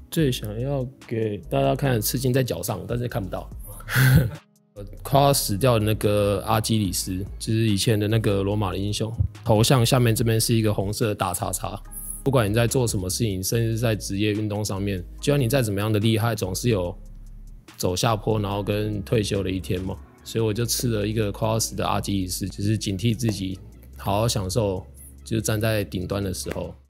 最想要给大家看的刺青在脚上，但是看不到。快要死掉的那个阿基里斯，就是以前的那个罗马的英雄，头像下面这边是一个红色的大叉叉。不管你在做什么事情，甚至是在职业运动上面，就算你再怎么样的厉害，总是有走下坡，然后跟退休的一天嘛。所以我就刺了一个快要死的阿基里斯，就是警惕自己，好好享受，就是站在顶端的时候。